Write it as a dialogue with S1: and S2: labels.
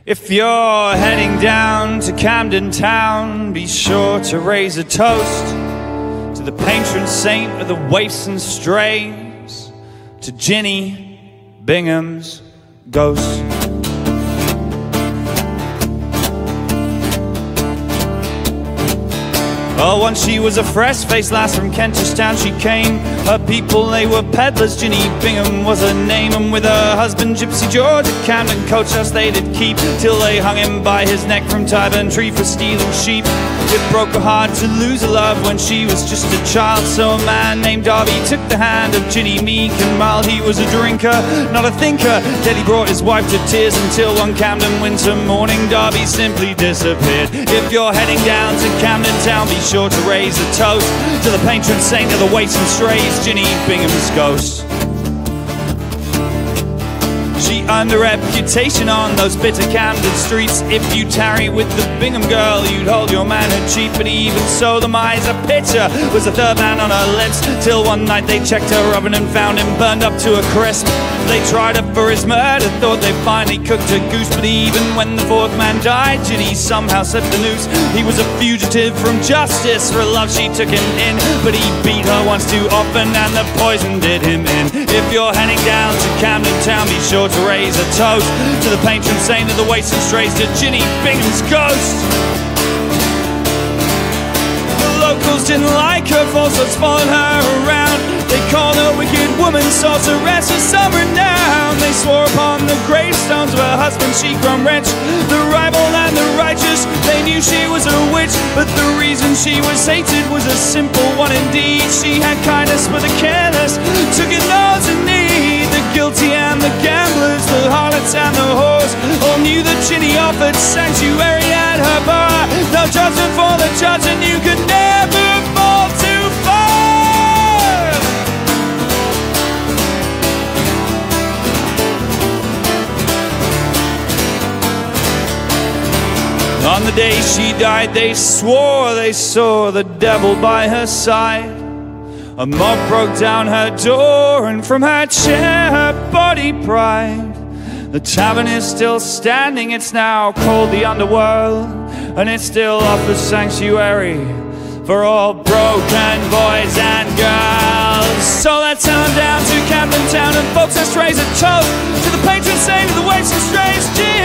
S1: If you're heading down to Camden Town, be sure to raise a toast to the patron saint of the waifs and strays, to Jinny Bingham's ghost. Oh, once she was a fresh-faced lass from Kentish Town she came. Her people, they were pedlars, Jinny Bingham was her name. And with her husband, Gypsy George, at Camden coach house they did keep, till they hung him by his neck from Tyburn Tree for stealing sheep. It broke her heart to lose her love when she was just a child, so a man named Darby took the hand of Jinny meek. And while he was a drinker, not a thinker, yet he brought his wife to tears, until one Camden winter morning Darby simply disappeared. If you're heading down to Camden Town, be sure to raise a toast to the patron saint of the waifs and strays, Jinny Bingham's ghost. She earned a reputation on those bitter Camden streets. If you tarry with the Bingham girl, you'd hold your manhood cheap. But even so, the miser pitcher was the third man on her lips, till one night they checked her oven and found him burned up to a crisp. They tried her for his murder, thought they finally cooked a goose. But even when the fourth man died, Jinny somehow set the noose. He was a fugitive from justice, for love she took him in, but he beat her once too often and the poison did him in. If you're heading down to Camden Town, be sure to raise a toast to the patron saint of the waifs and strays, to Jinny Bingham's ghost. The locals didn't like her, falsehoods followed her around. They called her wicked woman, sorceress of some renown. They swore upon the gravestones of her husband she'd grown rich. The rival and the righteous, they knew she was a witch, but the reason she was hated was a simple one indeed. She had kindness for the careless, took in those in need. The guilty and the gamblers, the harlots and the whores, all knew that Jinny offered sanctuary at her bar. No judgment for the judge, and you could never fall too far. On the day she died, they swore they saw the devil by her side. A mob broke down her door, and from her chair her body pried. The tavern is still standing, it's now called the Underworld, and it still offers sanctuary for all broken boys and girls. So let's head on down to Camden Town, and folks, let's raise a toast to the patron saint of the waifs and strays,